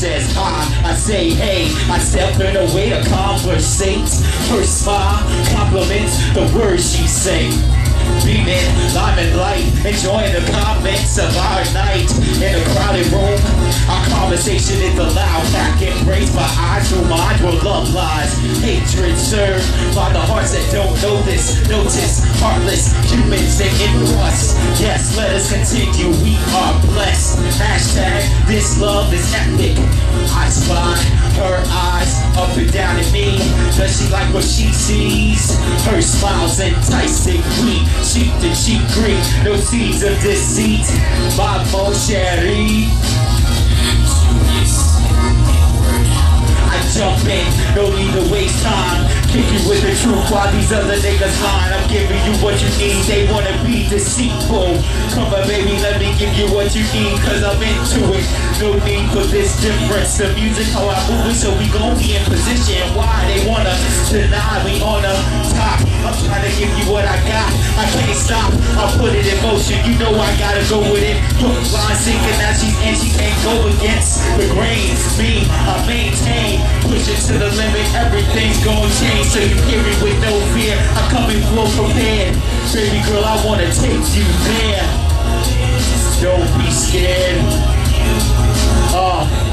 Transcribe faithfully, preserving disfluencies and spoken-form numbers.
says hi, I say hey. I step in a way to conversate. Her smile compliments the words she say. Beaming, lime and light, enjoying the comments of our night. In a crowded room, our conversation is allowed. Back embraced by eyes who mind where love lies. Hatred served by the hearts that don't know this. Notice, heartless humans they into us. Yes, let us continue, we are blessed. Hashtag, this love is epic. I spy her eyes up and down at me. Does she like what she sees? Her smile's enticing, we cheek to cheek greet. No seeds of deceit, my mon chéri. I jump in, no need to waste time. Kick you with the truth while these other niggas lying. I'm giving you what you need, they wanna be deceitful. Come on baby, let me give you what you need, cause I'm into it. No need for this difference. The music, how I move it, so we gon' be in position. Why they wanna deny me on the top? I'm trying to give you what I got, I can't stop, I'll put it in motion. You know I gotta go with it. Hook, line, sinking, now she's in, she can't go against the grain. Me, I maintain, push it to the limit, everything's gonna change. So you hear me with no fear, I come in flow prepared. Baby girl, I wanna take you there. Don't be scared. Uh